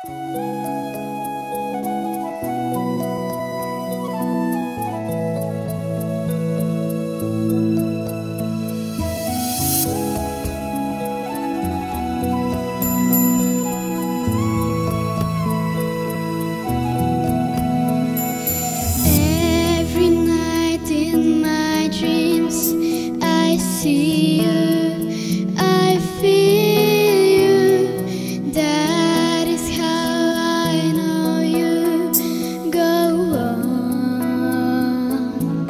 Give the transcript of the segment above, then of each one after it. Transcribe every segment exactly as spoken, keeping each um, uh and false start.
See you, I feel you. That is how I know you. Go on,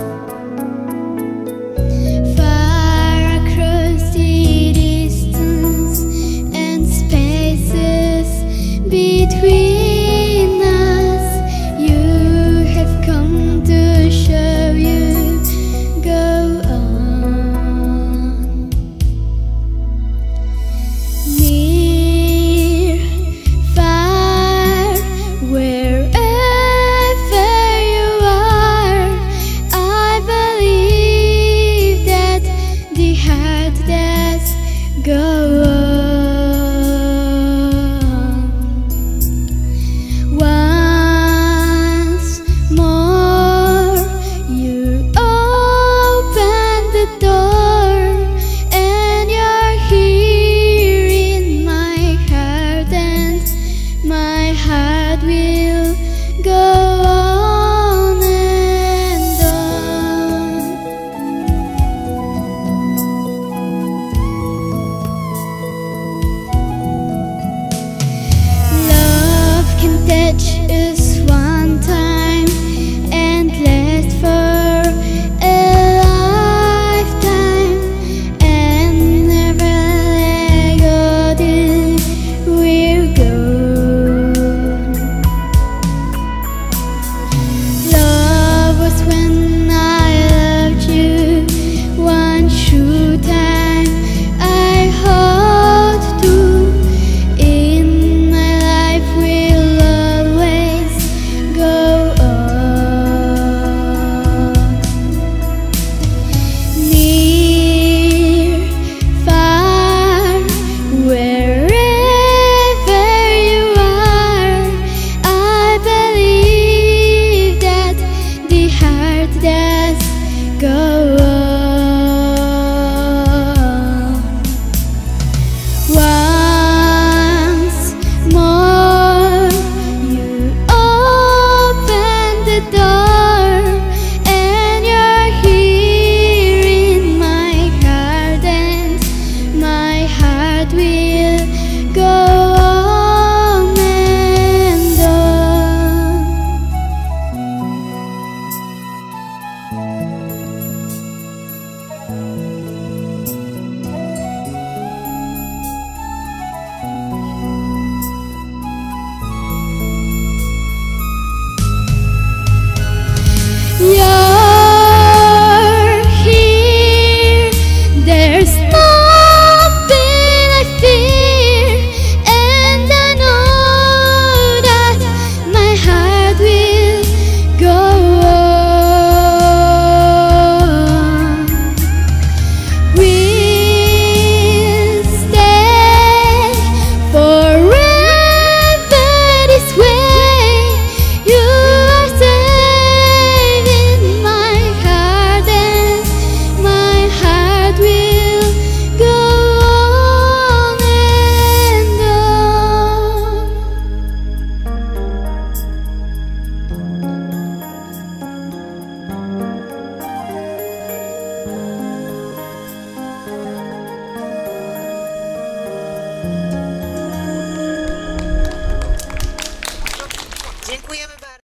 far across the distance and spaces between us. You have come to show you. Go on. Go on. Once more you open the door, and you're here in my heart, and my heart will go